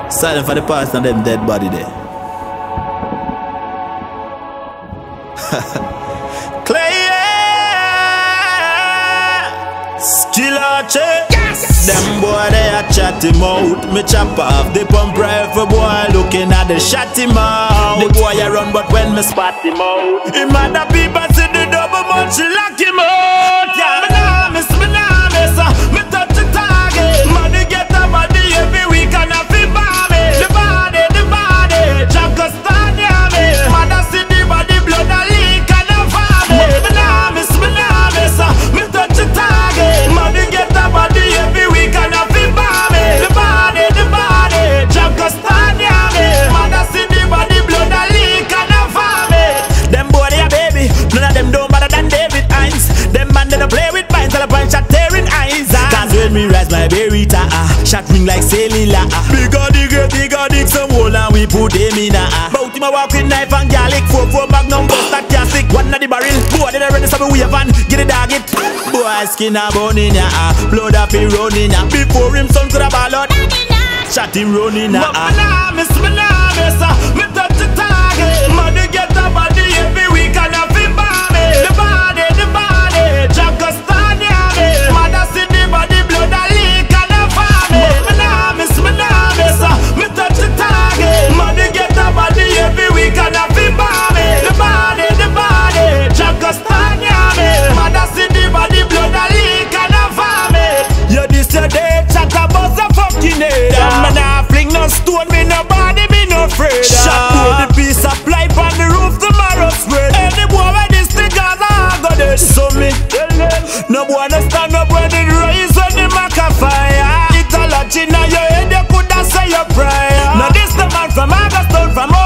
Silent for the past and them dead body there. Clay, Skillache. Yes. Them boy they a chat him out. Me chop off the pump rifle boy looking at the shot him out. The boy a run but when me spot him out, him and the people see the double munch lock him out. Yeah, me nah miss, me touch the target. Money get a body every week and a fi bomb it. The body, Jack stand near me. Mother see the body blood a leak and a vomit. Me nah miss, me touch the target. Money get a body every week and a fi bomb it. The body, Jack stand near me. Mother see the body blood a leak and a vomit. Them boy they a baby, none of them don't better than David Hines. Them man they don't play with mines, all a bunch of tearing eyes. Can't when me rise my berita, shot ring like Celila. Bigger dig some hole and we put them in Bout him a walk with knife and garlic, 4-4 magnum bust that classic. One of the barrel, boy they ready to wave and get the dog it. Boy skin a bone in ya, blood up he running ya. Before him son could have ball out, shot him running ya. Me nah miss, me touch the target. Money get a body every week and a fi bomb it. The body, Jack stand near me. Mother see the body blood a leak and a vomit. Me nah miss, me touch the target. Money get a body every week and a fi bomb it. The body, Jack stand near me. Mother see the body blood a leak and a vomit. You this your day, chat about the fucking head. Me nah fling no stone, me no body, me no afraid. Shot through the piece of pipe on the roof tomorrow spread. Any boy with this thing I go there. So me tell them, no boy no stand up when it rise on the mac a fire. It's a lot in your head, you coulda say your prayer. Now this the man from August town from